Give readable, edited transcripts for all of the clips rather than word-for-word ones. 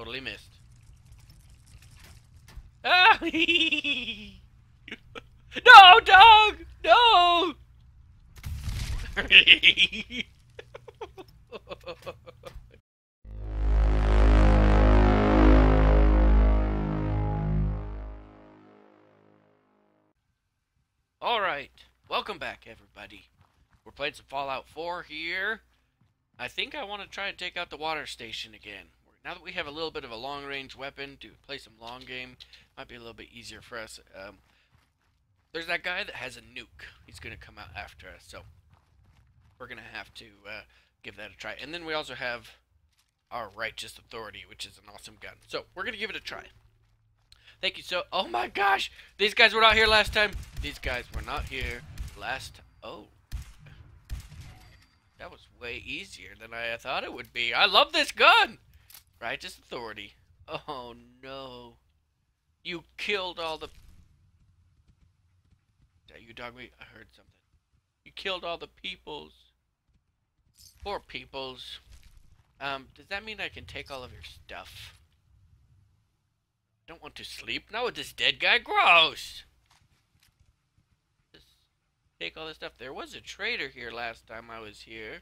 Totally missed. Ah! No, dog! No! Alright, welcome back everybody. We're playing some Fallout 4 here. I think I want to try and take out the water station again. Now that we have a little bit of a long-range weapon to play some long game, might be a little bit easier for us. There's that guy that has a nuke. He's going to come out after us, so we're going to have to give that a try. And then we also have our Righteous Authority, which is an awesome gun. So we're going to give it a try. Thank you so... Oh my gosh! These guys were not here last time. These guys were not here last... Oh. That was way easier than I thought it would be. I love this gun! Righteous Authority. Oh no. You killed all the... Is that you, dog meat? I heard something. You killed all the peoples. Poor peoples. Does that mean I can take all of your stuff? I don't want to sleep. Not with this dead guy. Gross! Just take all this stuff. There was a trader here last time I was here.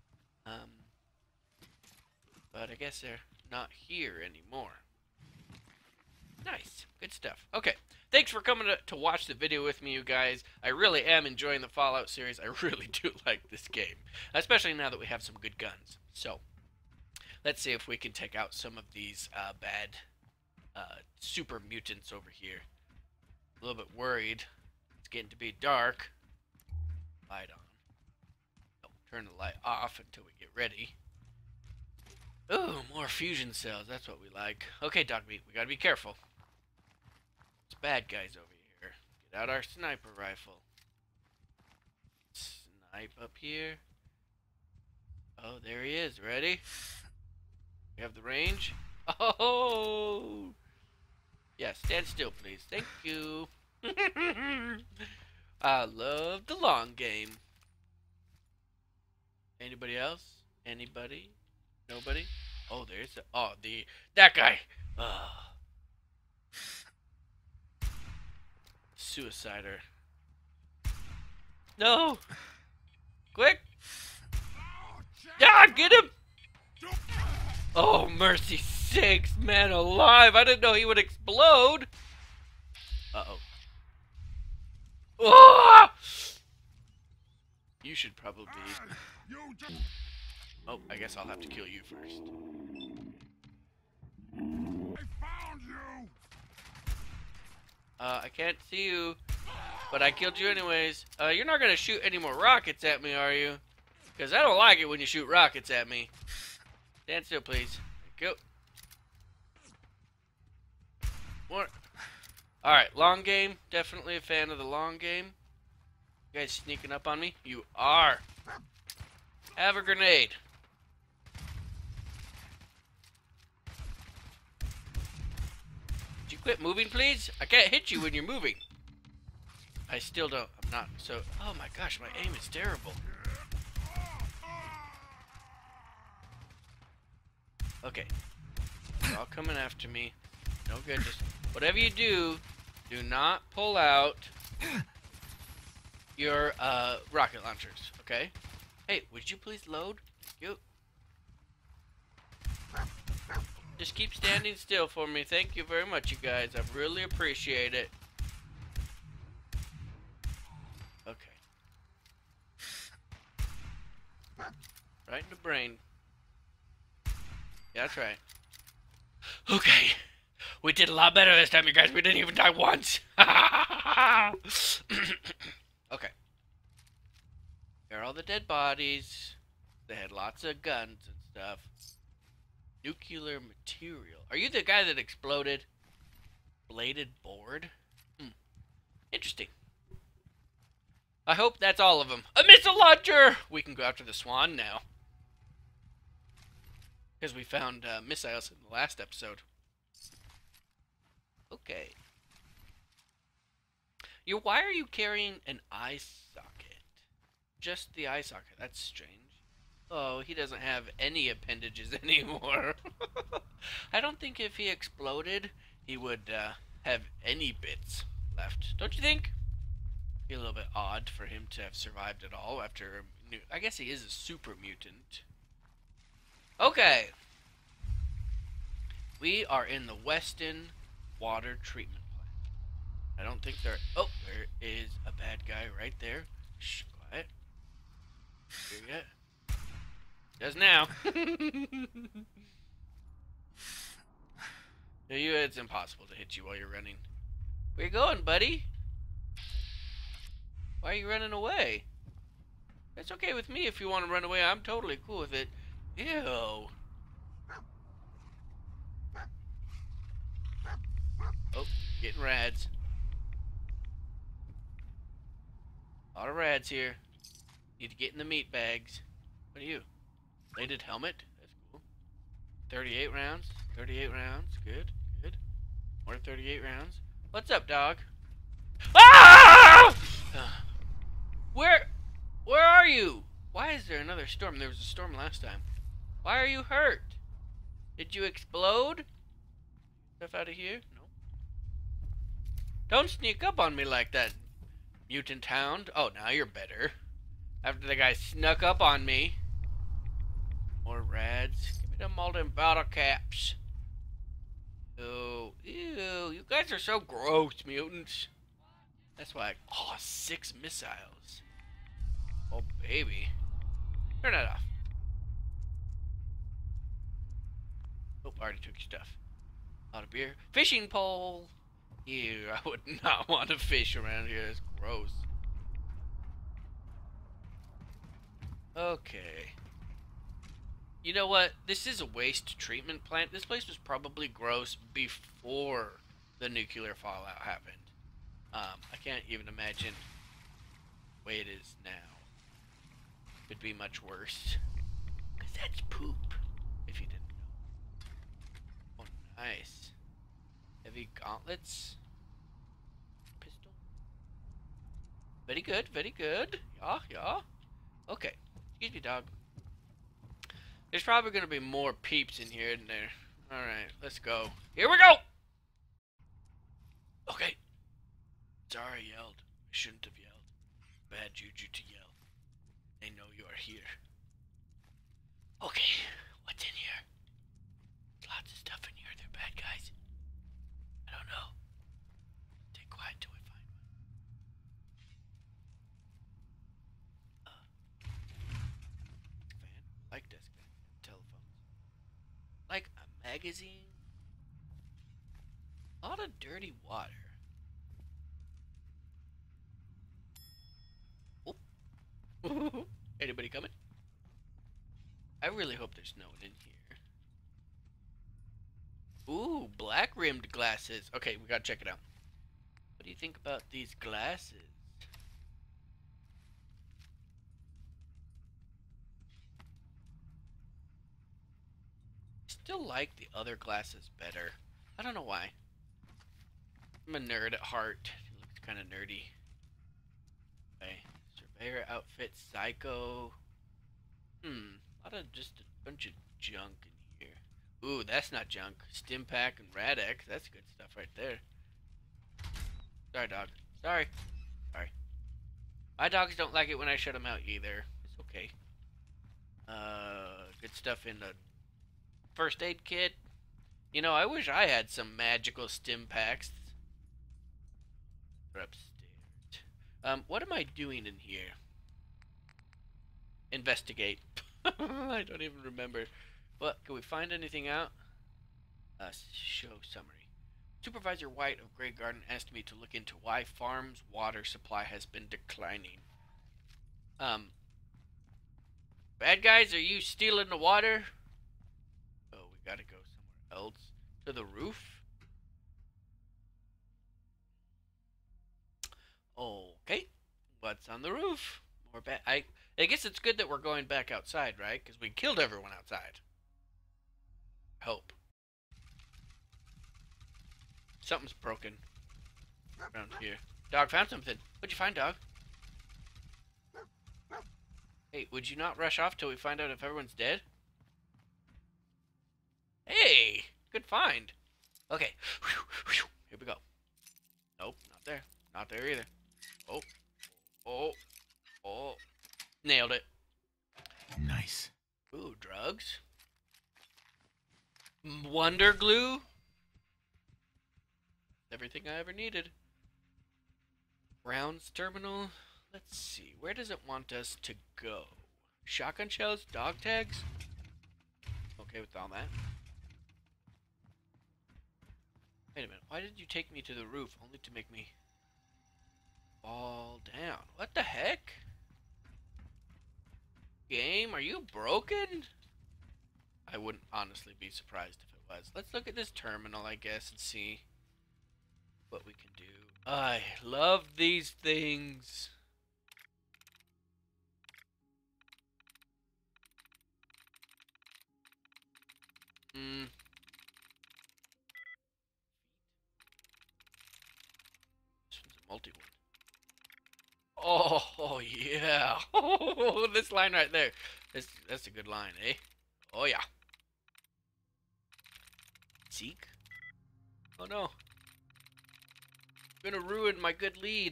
But I guess they're not here anymore. Nice. Good stuff. Okay. Thanks for coming to watch the video with me, you guys. I really am enjoying the Fallout series. I really do like this game. Especially now that we have some good guns. So, let's see if we can take out some of these bad super mutants over here. A little bit worried. It's getting to be dark. Light on. Don't turn the light off until we get ready. Ooh, more fusion cells. That's what we like. Okay, dog meat, we gotta be careful. There's bad guys over here. Get out our sniper rifle. Snipe up here. Oh, there he is. Ready? We have the range. Oh! Yeah, stand still, please. Thank you. I love the long game. Anybody else? Anybody? Nobody? Oh, there's a... Oh, that guy! Suicider. No! Quick! Ah, get him! Oh, mercy sakes, man alive! I didn't know he would explode! Uh-oh. Oh! You should probably... Oh, I guess I'll have to kill you first. I found you! I can't see you, but I killed you anyways. You're not gonna shoot any more rockets at me, are you? Because I don't like it when you shoot rockets at me. Stand still, please. Go. What? Alright, long game. Definitely a fan of the long game. You guys sneaking up on me? You are. Have a grenade. Would you quit moving, please? I can't hit you when you're moving. I still don't. I'm not so... Oh my gosh, my aim is terrible. Okay. They're all coming after me. No good. Just whatever you do, do not pull out your rocket launchers, okay? Hey, would you please load? You. Just keep standing still for me. Thank you very much, you guys. I really appreciate it. Okay. Right in the brain. Yeah, that's right. Okay. We did a lot better this time, you guys. We didn't even die once. Okay. Here are all the dead bodies. They had lots of guns and stuff. Nuclear material. Are you the guy that exploded? Bladed board? Interesting. I hope that's all of them. A missile launcher! We can go after the swan now. Because we found missiles in the last episode. Okay. Why are you carrying an eye socket? Just the eye socket. That's strange. Oh, he doesn't have any appendages anymore. I don't think if he exploded, he would have any bits left. Don't you think? Be a little bit odd for him to have survived at all after. I guess he is a super mutant. Okay. We are in the Weston water treatment plant. I don't think there. Oh, there is a bad guy right there. Shh, quiet. Here yet? Does now. It's impossible to hit you while you're running. Where you going, buddy? Why are you running away? It's okay with me if you want to run away. I'm totally cool with it. Ew. Oh, getting rads. A lot of rads here. Need to get in the meat bags. What are you? Bladed helmet? That's cool. 38 rounds. 38 rounds. Good. Good. More 38 rounds. What's up, dog? Ah! Where are you? Why is there another storm? There was a storm last time. Why are you hurt? Did you explode? Stuff out of here? No. Don't sneak up on me like that, mutant hound. Oh, now you're better. After the guy snuck up on me. More rads. Give me them molten bottle caps. Oh, ew. You guys are so gross, mutants. That's why. Oh, 6 missiles. Oh, baby. Turn that off. Oh, I already took your stuff. A lot of beer. Fishing pole. Ew, I would not want to fish around here. It's gross. Okay. You know what? This is a waste treatment plant. This place was probably gross before the nuclear fallout happened. I can't even imagine the way it is now. Could be much worse. Because that's poop, if you didn't know. Oh, nice. Heavy gauntlets. Pistol. Very good, very good. Yeah, yeah. Okay. Excuse me, dog. There's probably going to be more peeps in here, isn't there? Alright, let's go. Here we go! Okay. Sorry I yelled. I shouldn't have yelled. Bad juju to yell. They know you are here. Okay, what's in here? Lots of stuff in here. They're bad guys. I don't know. Stay quiet till we find one. Desk fan. Like desk fan. Telephones. Like a magazine. A lot of dirty water. Oh. Anybody coming? I really hope there's no one in here. Ooh, black rimmed glasses. Okay, we gotta check it out. What do you think about these glasses? Still like the other glasses better. I don't know why. I'm a nerd at heart. It looks kind of nerdy. Okay. Surveyor outfit, psycho. A lot of just a bunch of junk in here. Ooh, that's not junk. Stimpack and Radex. That's good stuff right there. Sorry, dog. Sorry. Sorry. My dogs don't like it when I shut them out either. It's okay. Good stuff in the first aid kit. You know, I wish I had some magical Stimpaks. They're upstairs. What am I doing in here? Investigate. I don't even remember. What? Can we find anything out? Show summary. Supervisor White of Grey Garden asked me to look into why farm's water supply has been declining. Bad guys, are you stealing the water? Oh, we gotta go somewhere else. To the roof? Okay. What's on the roof? More bad. I guess it's good that we're going back outside, right? Because we killed everyone outside. Hope. Something's broken around here. Dog found something. What'd you find, dog? Hey, would you not rush off till we find out if everyone's dead? Hey, good find. Okay, here we go. Nope, not there. Not there either. Oh, oh, oh. Nailed it. Nice. Ooh, drugs. Wonder glue. Everything I ever needed. Rounds terminal. Let's see. Where does it want us to go? Shotgun shells? Dog tags? Okay with all that. Wait a minute. Why did you take me to the roof only to make me fall down? What the heck? Game, are you broken? I wouldn't honestly be surprised if it was. Let's look at this terminal, I guess, and see what we can do. I love these things. This one's a multi one. Oh yeah. Oh, this line right there. That's a good line, eh? Oh yeah. Seek? Oh no. I'm gonna ruin my good lead.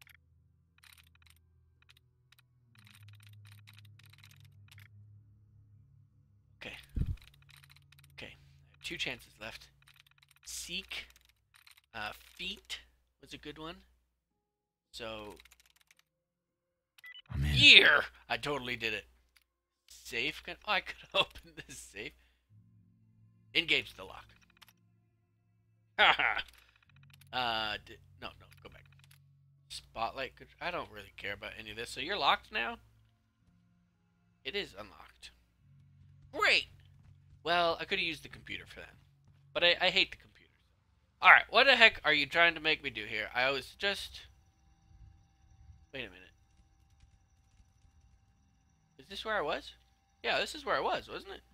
Okay. Okay. I have 2 chances left. Seek. Feet was a good one. So. I'm in. Year! I totally did it. Safe? Oh, I could open this safe. Engage the lock. Haha. No, go back. Spotlight. I don't really care about any of this. So you're locked now? It is unlocked. Great! Well, I could have used the computer for that. But I hate the computer. Alright, what the heck are you trying to make me do here? I was just... Wait a minute. Is this where I was? Yeah, this is where I was, wasn't it?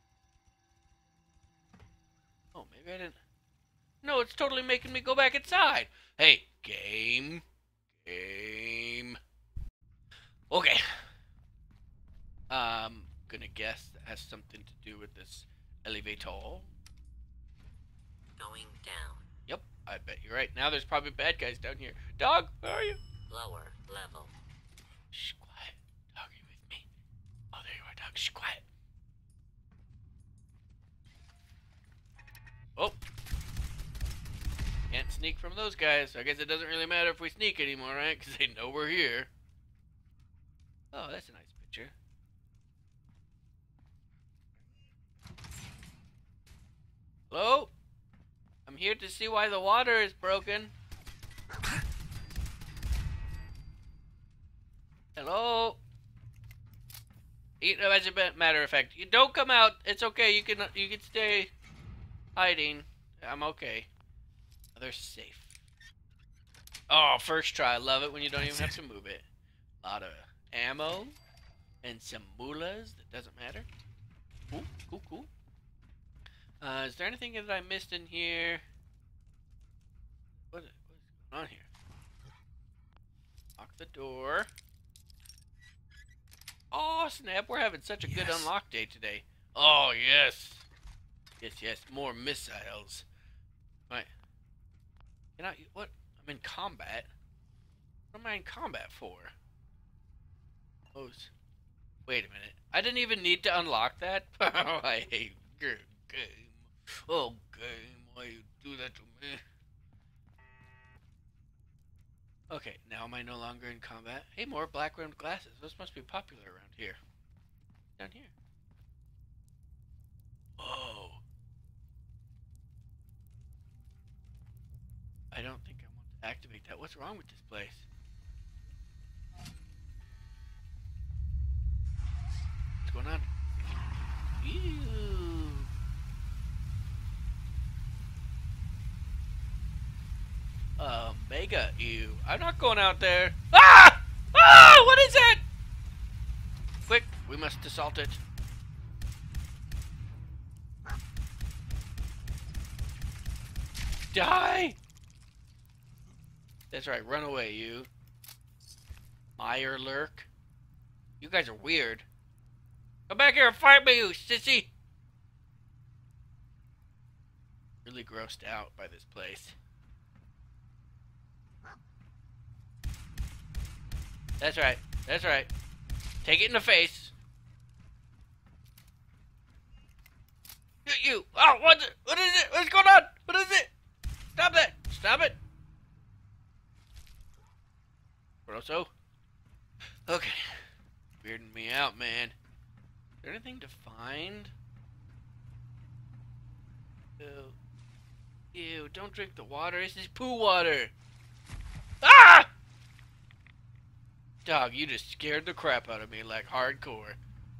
Oh, maybe I didn't... No, it's totally making me go back inside. Hey, game. Game. Okay. Gonna guess that has something to do with this elevator. Going down. Yep, I bet you're right. Now there's probably bad guys down here. Dog, where are you? Lower level. Shh, quiet. Dog, are you with me? Oh, there you are, dog. Shh, quiet. Oh. Can't sneak from those guys. I guess it doesn't really matter if we sneak anymore, right? Because they know we're here. Oh, that's a nice picture. Hello? I'm here to see why the water is broken. Hello? As a matter of fact, you don't come out. It's okay. You can stay hiding. I'm okay. They're safe. Oh, first try. I love it when you don't even have to move it. A lot of ammo and some mullahs. That doesn't matter. Cool, cool, cool. Is there anything that I missed in here? What is going on here? Lock the door. Oh, snap. We're having such a good unlock day today. Oh, yes. Yes, yes. More missiles. Right. What? I'm in combat. What am I in combat for? Oh, wait a minute. I didn't even need to unlock that? Oh, I hate game. Oh, game. Why you do that to me? Okay, now am I no longer in combat? Hey, more black-rimmed glasses. Those must be popular around here. Down here. Whoa. I don't think I want to activate that. What's wrong with this place? What's going on? Ew. Mega ew. I'm not going out there. Ah! Ah! What is it? Quick, we must assault it. Die! That's right, run away, you. Mirelurk. You guys are weird. Come back here and fight me, you sissy! Really grossed out by this place. That's right. That's right. Take it in the face. You! Oh, what is it? What's going on? What is it? Stop that! Stop it! Grosso. Okay. Weirding me out, man. Is there anything to find? Ew. Ew, don't drink the water. This is poo water. Ah! Dog, you just scared the crap out of me like hardcore.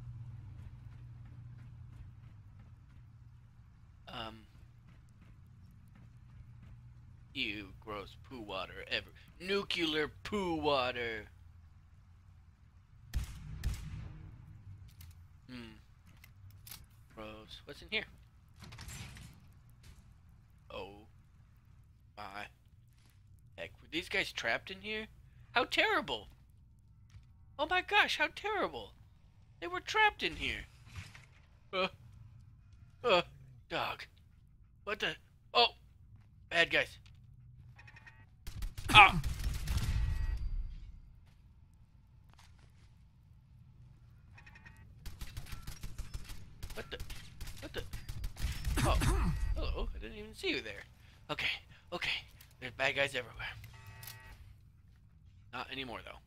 Ew, gross poo water ever. Nuclear poo water. Gross. What's in here? Oh my heck. Were these guys trapped in here? How terrible. Oh my gosh, how terrible. They were trapped in here. Dog. What the? Oh, bad guys. Ah! What the? What the? Oh, hello. I didn't even see you there. Okay, okay. There's bad guys everywhere. Not anymore, though.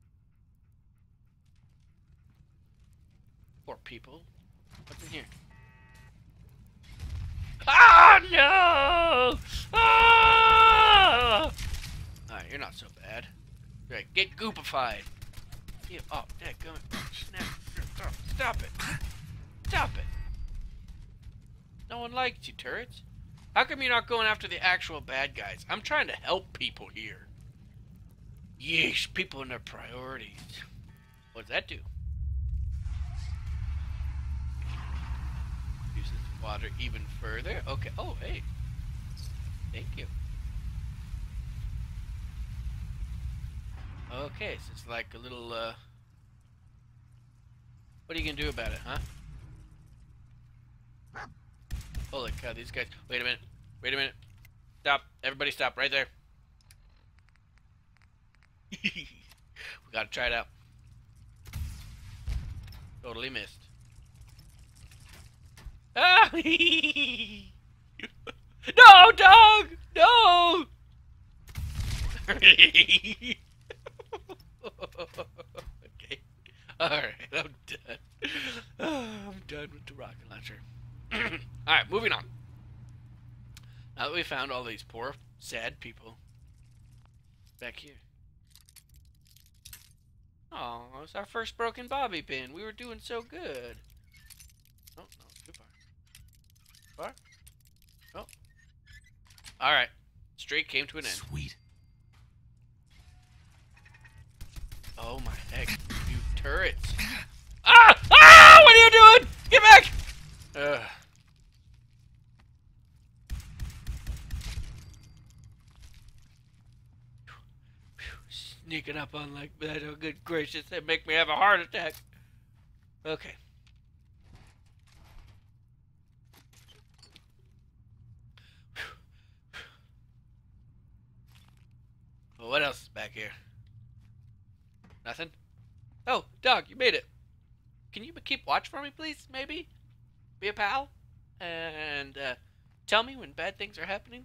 Poor people. What's in here? Ah, no! Ah! Alright, you're not so bad. Right, get goopified. Yeah, oh, dadgummit. Snap. Stop it. Stop it. No one likes you, turrets. How come you're not going after the actual bad guys? I'm trying to help people here. Yeesh, people and their priorities. What does that do? Uses water even further. Okay. Oh, hey. Thank you. Okay, so it's like a little, what are you gonna do about it, huh? Holy cow, these guys. Wait a minute. Wait a minute. Stop. Everybody stop right there. We gotta try it out. Totally missed. Ah! No, dog! No! Okay. Alright, I'm done. I'm done with the rocket launcher. Alright, moving on. Now that we found all these poor, sad people back here. Oh, it's our first broken bobby pin. We were doing so good. Oh, no, too far. Far? Oh. Alright. Streak came to an end. Sweet. Oh my heck. You turrets. Ah! Ah! What are you doing? Get back! Ugh. Sneaking up on like that. Oh, good gracious. That make me have a heart attack. Okay. Well, what else is back here? Nothing? Oh, dog, you made it. Can you keep watch for me, please? Maybe? Be a pal? And, tell me when bad things are happening?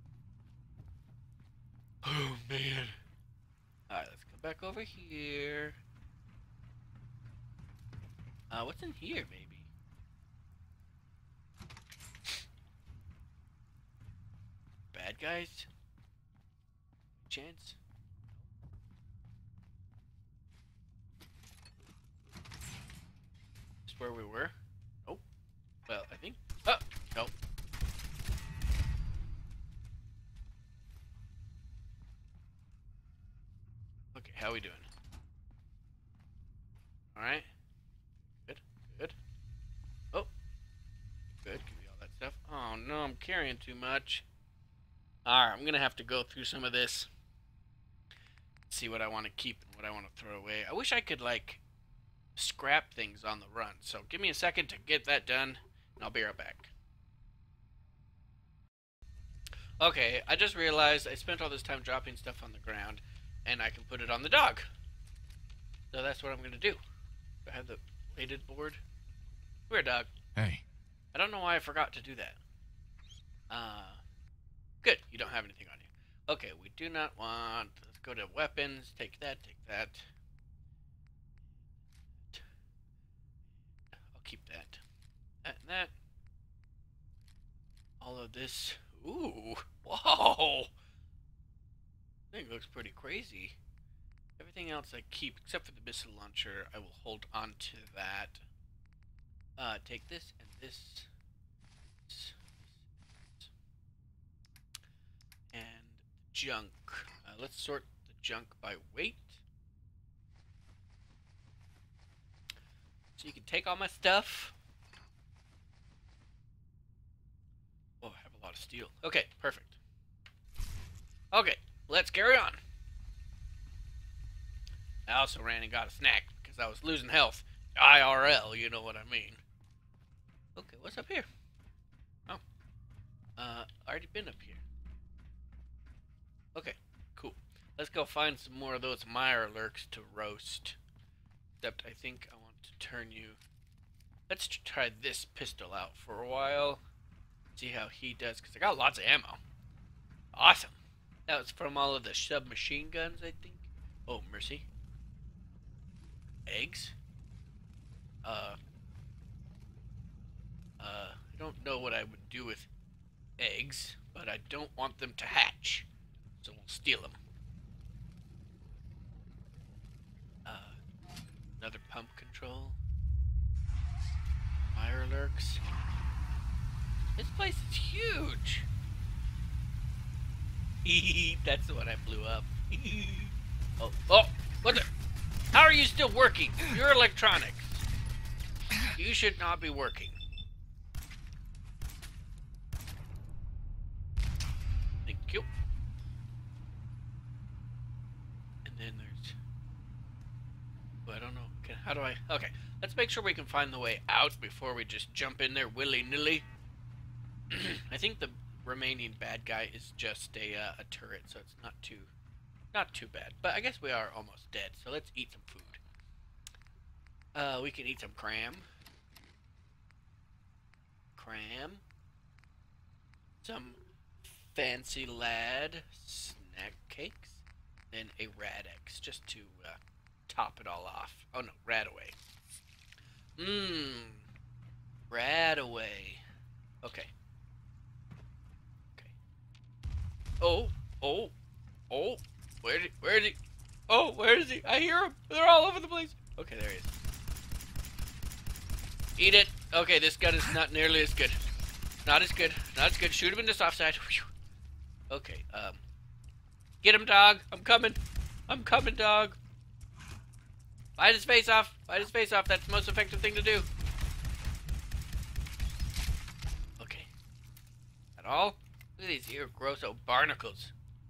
Oh, man. Alright, let's go back over here. What's in here, maybe? Bad guys? Chance? Just where we were? Oh. Well, I think. Oh! Nope. Okay, how we doing? Alright. Good. Good. Oh. Good. Give me all that stuff. Oh no, I'm carrying too much. Alright, I'm gonna have to go through some of this. See what I want to keep and what I want to throw away. I wish I could, like, scrap things on the run. So give me a second to get that done, and I'll be right back. Okay, I just realized I spent all this time dropping stuff on the ground, and I can put it on the dog. So that's what I'm going to do. Do I have the weighted board? Come here, dog. Hey. I don't know why I forgot to do that. Good. You don't have anything on you. Okay, we do not want... Let's go to weapons. Take that, take that. I'll keep that. That and that. All of this. Ooh. Whoa! I think it looks pretty crazy. Everything else I keep, except for the missile launcher, I will hold on to that. Take this and this. And junk. Let's sort the junk by weight. So you can take all my stuff. Oh, I have a lot of steel. Okay, perfect. Okay, let's carry on. I also ran and got a snack because I was losing health. IRL, you know what I mean. Okay, what's up here? Oh. Already been up here. Okay, cool. Let's go find some more of those Mirelurks to roast. Except I think I want to turn you... Let's try this pistol out for a while. See how he does, because I got lots of ammo. Awesome. That was from all of the submachine guns, I think. Oh, mercy. Eggs? I don't know what I would do with eggs, but I don't want them to hatch. So we'll steal them. Another pump control. Mirelurks. This place is huge. That's the one I blew up. Oh, what the? How are you still working? You're electronics. You should not be working. Thank you. And then there's... Well, I don't know. How do I... Okay, let's make sure we can find the way out before we just jump in there willy-nilly. I think the remaining bad guy is just a turret, so it's not too bad. But I guess we are almost dead, so let's eat some food. We can eat some cram. Some fancy lad snack cakes. Then a Rad-X, just to top it all off. Oh no, Rad-Away. Rad-Away. Okay. Oh. Where is he? Oh, where is he? I hear him. They're all over the place. Okay, there he is. Eat it. Okay, this gun is not nearly as good. Not as good. Shoot him in the soft side. Okay, get him, dog. I'm coming, dog. Bite his face off. That's the most effective thing to do. Okay. At all? Look at these here gross old barnacles.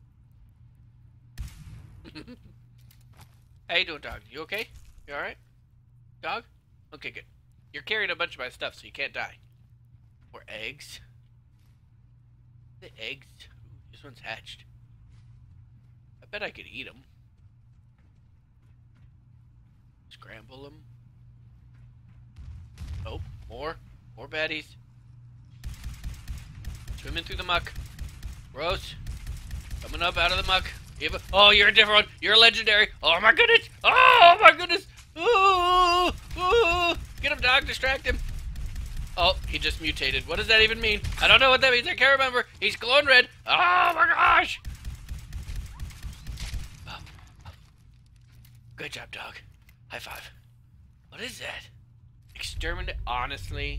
How you doing, dog? You okay? You alright? Dog? Okay, good. You're carrying a bunch of my stuff, so you can't die. Or eggs. The eggs? Ooh, this one's hatched. I bet I could eat them. Scramble them. Oh, more baddies. Swimming through the muck. Gross. Coming up out of the muck. Oh, you're a different one. You're a legendary. Oh my goodness. Oh my goodness. Ooh. Get him, dog. Distract him. Oh, he just mutated. What does that even mean? I don't know what that means. I can't remember. He's glowing red. Oh my gosh. Oh. Good job, dog. High five. What is that? Exterminate. Honestly,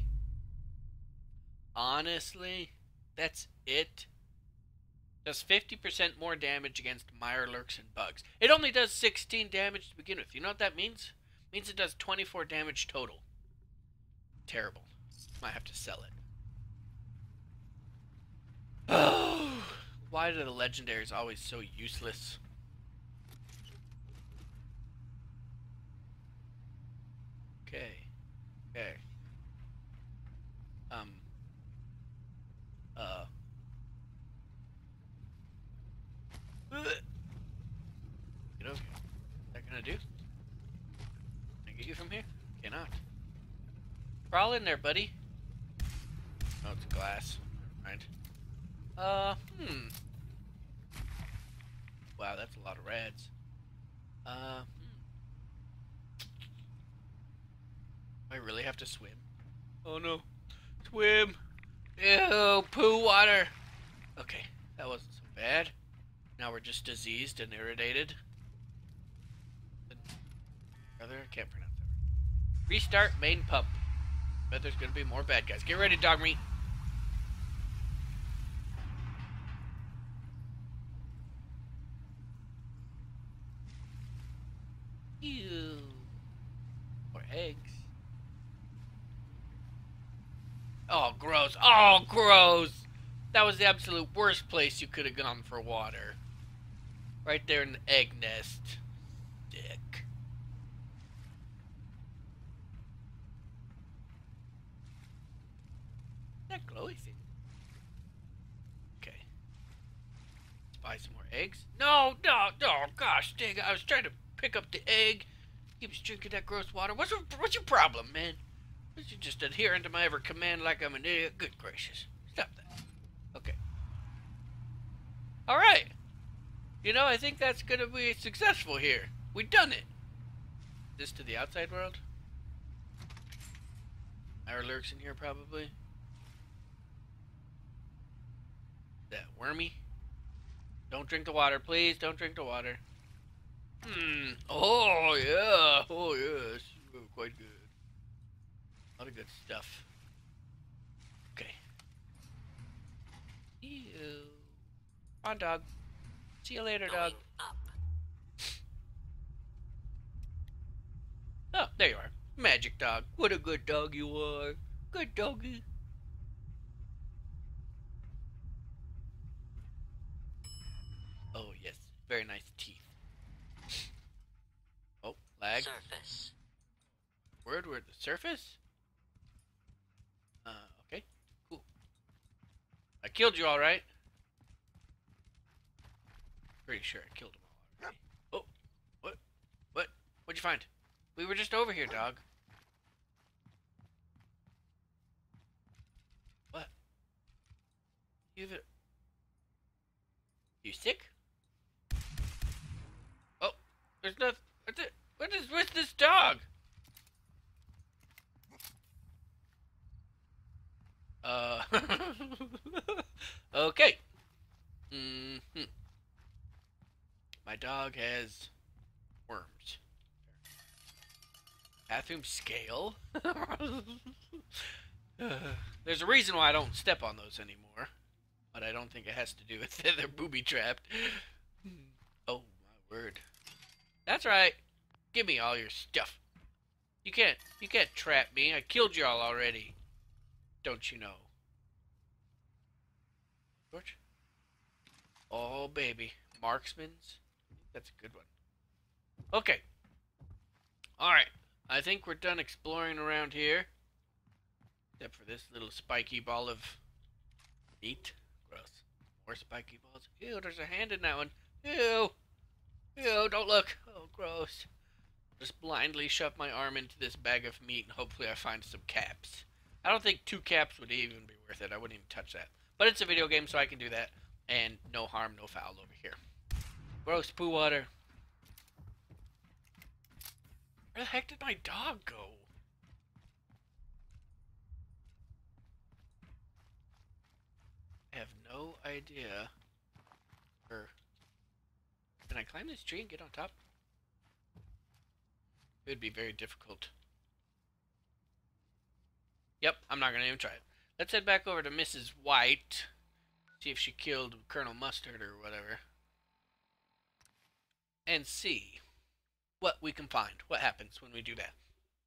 that's it. Does 50% more damage against Mirelurks and bugs. It only does 16 damage to begin with. You know what that means? It means it does 24 damage total. Terrible. Might have to sell it. Oh, why are the legendaries always so useless? Crawl in there, buddy. Oh, it's glass. Right. Wow, that's a lot of rads. I really have to swim? Oh no. Swim! Ew, poo water! Okay, that wasn't so bad. Now we're just diseased and irritated. Brother, I can't pronounce that word. Restart main pump. Bet there's gonna be more bad guys. Get ready, dog meat. Ew. More eggs. Oh, gross. Oh, gross. That was the absolute worst place you could have gone for water. Right there in the egg nest. Dick. That glowy thing. Okay. Let's buy some more eggs. No, no, no, gosh dang it. I was trying to pick up the egg. Keeps drinking that gross water. What's your problem, man? You're just adhering to my every command like I'm an idiot. Good gracious. Stop that. Okay. Alright. You know, I think that's gonna be successful here. We done it. This to the outside world? Our lurks in here probably. That wormy? Don't drink the water, please. Don't drink the water. Oh yeah. Oh yes. Oh, quite good. A lot of good stuff. Okay. Ew. Come on, dog. See you later, dog. Up. Oh, there you are. Magic dog. What a good dog you are. Good doggy. Oh, yes. Very nice teeth. Oh, lag. Surface. Word, the surface? Okay. Cool. I killed you all right. Pretty sure I killed him all already. Oh, what? What? What'd you find? We were just over here, dog. What? You sick? Oh, there's nothing. What's this dog? Okay. My dog has worms. Bathroom scale? There's a reason why I don't step on those anymore. But I don't think it has to do with it. They're booby-trapped. Oh, my word. That's right. Give me all your stuff. You can't trap me. I killed y'all already. Don't you know? George? Oh, baby. Marksman's? That's a good one. Okay. Alright. I think we're done exploring around here. Except for this little spiky ball of meat. Gross. More spiky balls. Ew, there's a hand in that one. Ew. Ew, don't look. Oh, gross. Just blindly shove my arm into this bag of meat and hopefully I find some caps. I don't think 2 caps would even be worth it. I wouldn't even touch that. But it's a video game, so I can do that. And no harm, no foul over here. Gross poo water. Where the heck did my dog go? I have no idea. Can I climb this tree and get on top? It would be very difficult. Yep, I'm not gonna even try it. Let's head back over to Mrs. White. See if she killed Colonel Mustard or whatever. And see what we can find. What happens when we do that.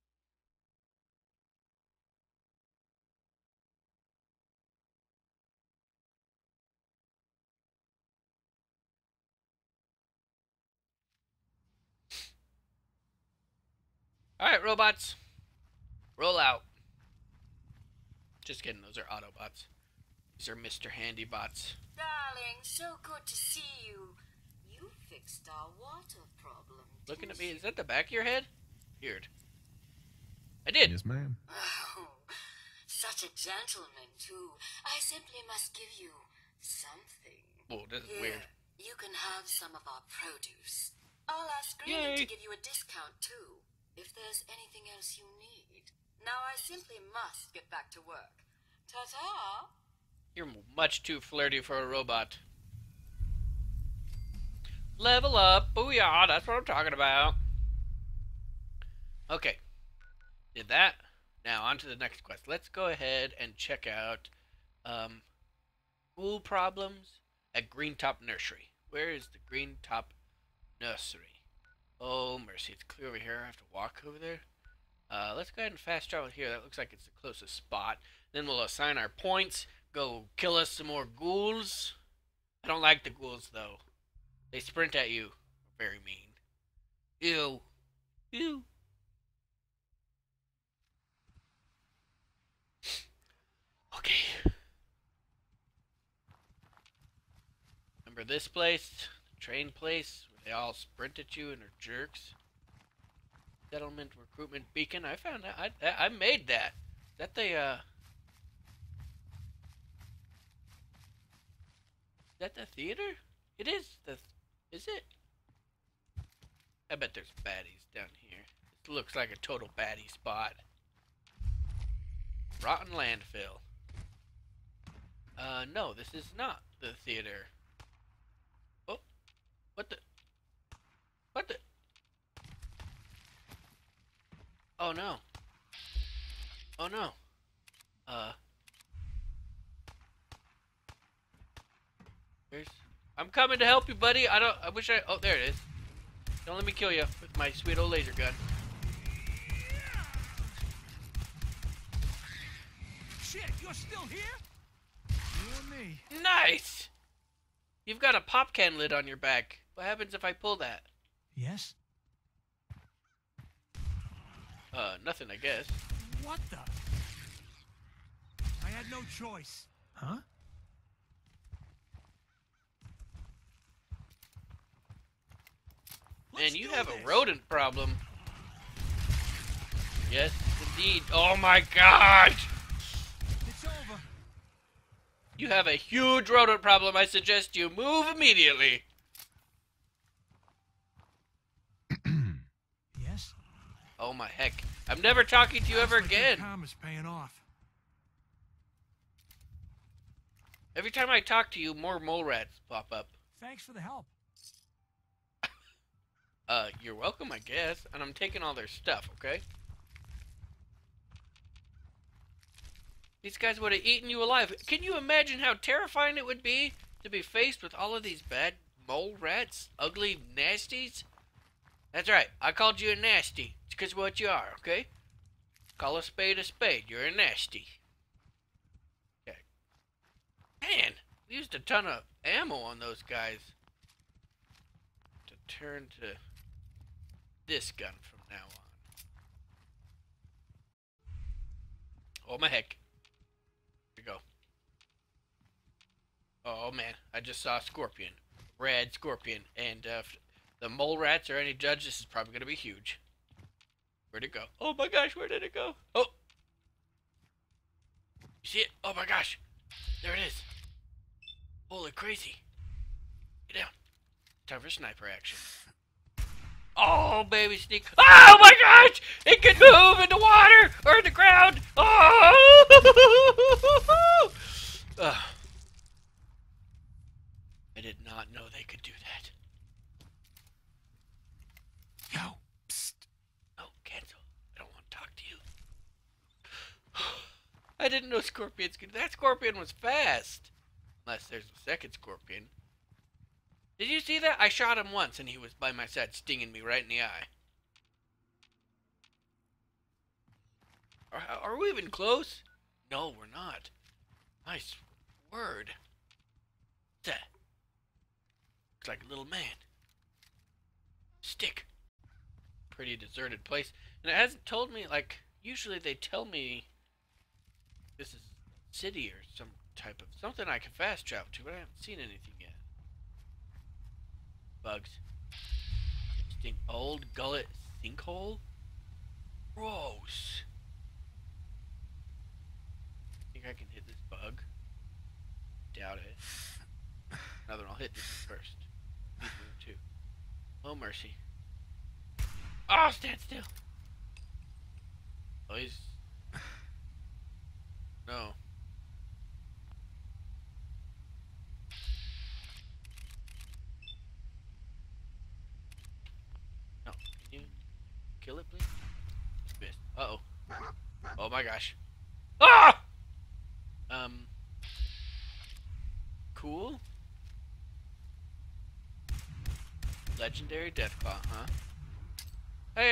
Alright, robots. Roll out. Just kidding, those are Autobots. These are Mr. Handy Bots. Darling, so good to see you. You fixed our water problem. Looking at me, is that the back of your head? Weird. I did. Yes, ma'am. Oh, Such a gentleman, too. I simply must give you something. Whoa, this is Here, weird. you can have some of our produce. I'll ask Yay. Green to give you a discount, too, if there's anything else you need. Now I simply must get back to work. Ta-ta! You're much too flirty for a robot. Level up, booyah, that's what I'm talking about. Okay, did that. Now on to the next quest. Let's go ahead and check out ghoul problems at Green Top Nursery. Where is the Green Top Nursery? Oh mercy, it's clear over here. I have to walk over there. Let's go ahead and fast travel here. That looks like it's the closest spot. Then we'll assign our points. Go kill us some more ghouls. I don't like the ghouls though. They sprint at you. Very mean. Ew. Ew. Okay. Remember this place? The train place? Where they all sprint at you and are jerks? Settlement recruitment beacon. I found that. I made that. Is that the Is that the theater? It is the. Is it? I bet there's baddies down here. This looks like a total baddie spot. Rotten landfill. No, this is not the theater. Oh, what the? What the? Oh no. Oh no. I'm coming to help you, buddy. I wish I. Oh, there it is. Don't let me kill you with my sweet old laser gun. Shit, you're still here? You and me. Nice! You've got a pop can lid on your back. What happens if I pull that? Yes? Nothing, I guess. What the? I had no choice. Huh? Man, you have a rodent problem. Yes, indeed. Oh my god! It's over. You have a huge rodent problem. I suggest you move immediately. Yes? Oh my heck. I'm never talking to you ever again. Karma's paying off. Every time I talk to you, more mole rats pop up. Thanks for the help. You're welcome, I guess. And I'm taking all their stuff, okay? These guys would have eaten you alive. Can you imagine how terrifying it would be to be faced with all of these bad mole rats? Ugly nasties? That's right. I called you a nasty. It's because of what you are, okay? Call a spade a spade. You're a nasty. Okay. Man, we used a ton of ammo on those guys. To turn to this gun from now on. Oh my heck. Here we go. Oh man, I just saw a scorpion. Red scorpion. And if the mole rats are any judge, this is probably going to be huge. Where'd it go? Oh my gosh, where did it go? Oh! You see it? Oh my gosh. There it is. Holy crazy. Get down. Time for sniper action. Oh, baby sneak. Oh my gosh! It can move in the water or in the ground. Oh! I did not know they could do that. Yo, psst. No, cancel. I don't want to talk to you. I didn't know scorpions could. That scorpion was fast. Unless there's a second scorpion. Did you see that? I shot him once and he was by my side stinging me right in the eye. Are we even close? No, we're not. Nice word. What's that? Looks like a little man. Stick. Pretty deserted place. And it hasn't told me, like, usually they tell me this is a city or some type of something I can fast travel to, but I haven't seen anything yet. Bugs. Interesting. Old gullet sinkhole? Gross. I can hit this bug. Doubt it. Another one. I'll hit this first. These move too. Oh, mercy. Oh, stand still. Oh, he's... No. No. Can you kill it, please? Missed. Uh-oh. Oh, my gosh. Ah! Cool. Legendary Deathclaw, huh? Hey,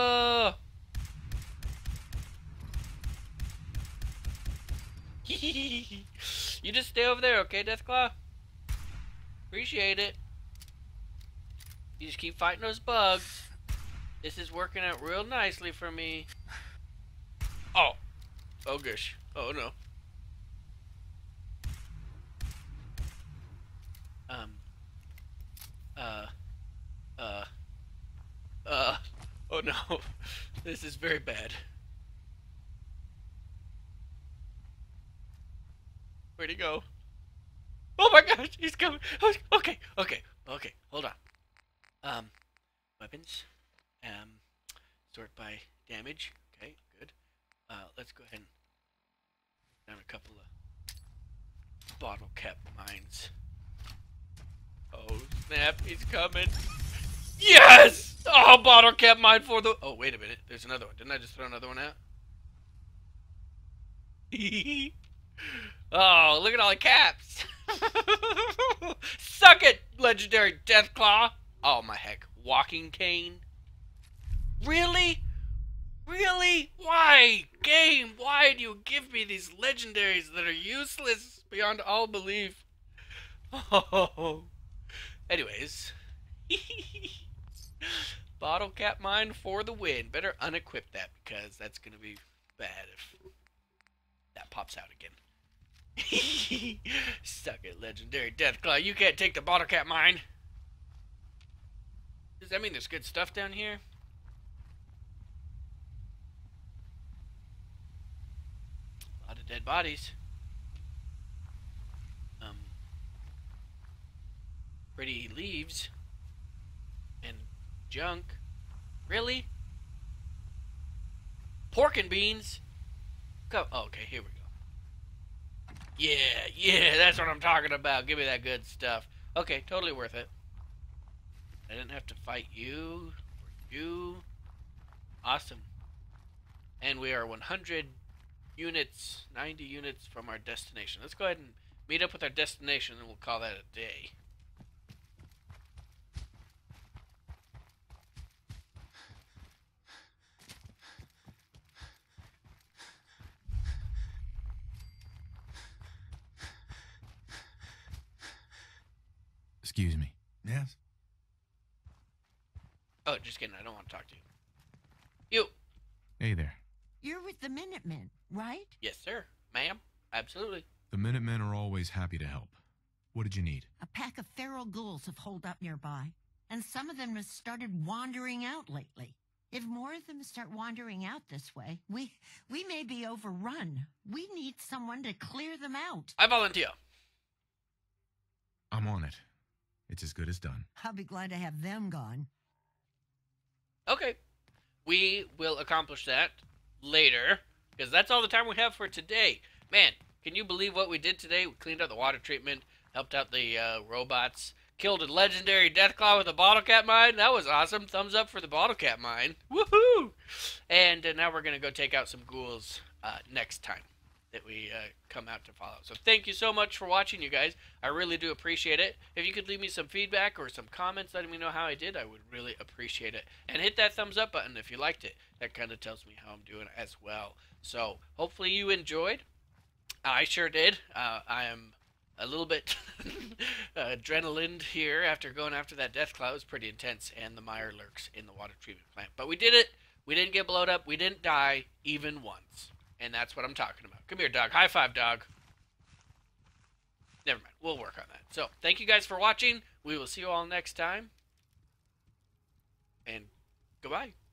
You just stay over there, okay, Deathclaw? Appreciate it. You just keep fighting those bugs. This is working out real nicely for me. Oh. Oh, gosh. Oh, no. Oh, no. This is very bad. Where'd he go? Oh my gosh, he's coming. Okay. Hold on. Weapons. Sort by damage. Okay, good. Let's go ahead and down a couple of bottle cap mines. Oh snap, he's coming. Yes! Oh, bottle cap mine for the... Oh, wait a minute. There's another one. Didn't I just throw another one out? Oh, look at all the caps. Suck it, legendary Deathclaw. Oh, my heck. Walking cane? Really? Really? Why? Game, why do you give me these legendaries that are useless beyond all belief? Oh. Anyways. Bottle cap mine for the win. Better unequip that because that's going to be bad if that pops out again. Suck it, legendary Deathclaw. You can't take the bottle cap mine. Does that mean there's good stuff down here? A lot of dead bodies. Pretty leaves. And junk. Really? Pork and beans? Go. Oh, okay, here we go. Yeah, that's what I'm talking about. Give me that good stuff. Okay, totally worth it. I didn't have to fight you or you. Awesome. And we are 100 units, 90 units from our destination. Let's go ahead and meet up with our destination and we'll call that a day. Excuse me. Yes? Oh, just kidding. I don't want to talk to you. You. Hey there. You're with the Minutemen, right? Yes, sir. Ma'am. Absolutely. The Minutemen are always happy to help. What did you need? A pack of feral ghouls have holed up nearby, and some of them have started wandering out lately. If more of them start wandering out this way, we may be overrun. We need someone to clear them out. I volunteer. I'm on it. It's as good as done. I'll be glad to have them gone. Okay. We will accomplish that later, because that's all the time we have for today. Man, can you believe what we did today? We cleaned up the water treatment, helped out the robots, killed a legendary Deathclaw with a bottle cap mine. That was awesome. Thumbs up for the bottle cap mine. Woohoo! And now we're going to go take out some ghouls next time that we come out to follow. So thank you so much for watching, you guys. I really do appreciate it. If you could leave me some feedback or some comments letting me know how I did, I would really appreciate it. And hit that thumbs up button if you liked it. That kind of tells me how I'm doing as well. So hopefully you enjoyed. I sure did. I am a little bit adrenaline here after going after that Deathclaw. It was pretty intense, and the mire lurks in the water treatment plant. But we did it. We didn't get blowed up. We didn't die even once. And that's what I'm talking about. Come here, dog. High five, dog. Never mind. We'll work on that. So, thank you guys for watching. We will see you all next time. And goodbye.